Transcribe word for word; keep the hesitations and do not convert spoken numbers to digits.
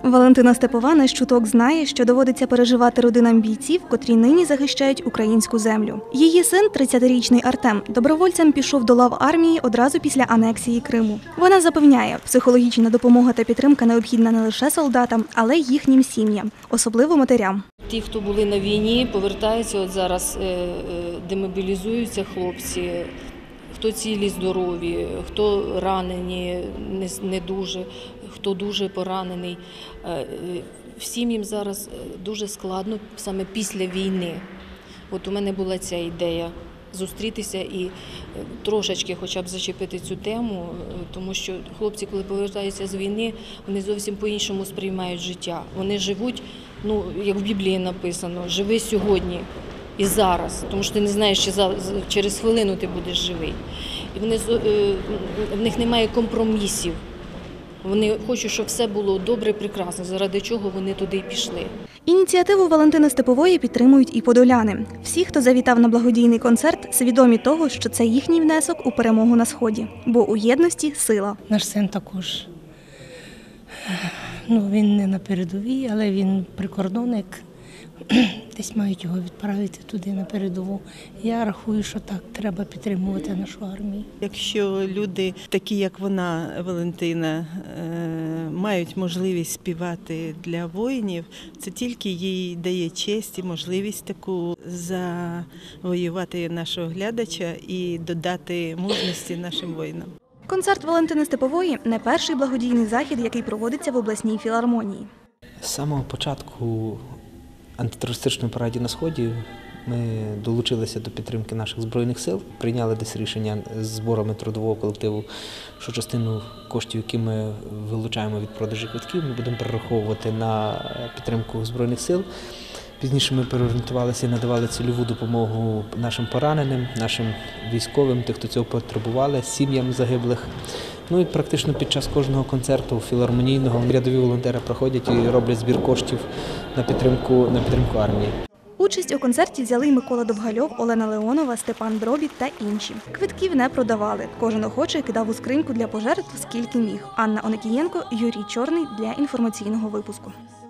Валентина Степова не щуток знає, що доводиться переживати родинам бійців, котрі нині захищають українську землю. Її син, тридцятирічний Артем, добровольцем пішов до лав армії одразу після анексії Криму. Вона запевняє, психологічна допомога та підтримка необхідна не лише солдатам, але й їхнім сім'ям, особливо матерям. Ті, хто були на війні, повертаються, от зараз демобілізуються хлопці, хто цілі, здорові, хто ранені, не дуже, хто дуже поранений. Всім їм зараз дуже складно саме після війни. От у мене була ця ідея зустрітися і трошечки хоча б зачепити цю тему, тому що хлопці, коли повертаються з війни, вони зовсім по-іншому сприймають життя. Вони живуть, ну, як в Біблії написано, живи сьогодні і зараз, тому що ти не знаєш, чи через хвилину ти будеш живий. І вони, в них немає компромісів. Вони хочуть, щоб все було добре, прекрасно, заради чого вони туди й пішли. Ініціативу Валентини Степової підтримують і подоляни. Всі, хто завітав на благодійний концерт, свідомі того, що це їхній внесок у перемогу на Сході. Бо у єдності – сила. Наш син також, ну, він не на передовій, але він прикордонник. Десь мають його відправити туди на передову. Я рахую, що так, треба підтримувати нашу армію. Якщо люди, такі як вона, Валентина, мають можливість співати для воїнів, це тільки їй дає честь і можливість таку завоювати нашого глядача і додати мужності нашим воїнам. Концерт Валентини Степової – не перший благодійний захід, який проводиться в обласній філармонії. З самого початку антитерористичної параді на Сході ми долучилися до підтримки наших Збройних сил, прийняли десь рішення з зборами трудового колективу, що частину коштів, які ми вилучаємо від продажу квитків, ми будемо перераховувати на підтримку Збройних сил. Пізніше ми переорієнтувалися і надавали цільову допомогу нашим пораненим, нашим військовим, тих, хто цього потребували, сім'ям загиблих. Ну і практично під час кожного концерту філармонійного рядові волонтери проходять і роблять збір коштів на підтримку, на підтримку армії. Участь у концерті взяли й Микола Довгальов, Олена Леонова, Степан Дробіт та інші. Квитків не продавали. Кожен охочий кидав у скриньку для пожертв скільки міг. Анна Онекієнко, Юрій Чорний для інформаційного випуску.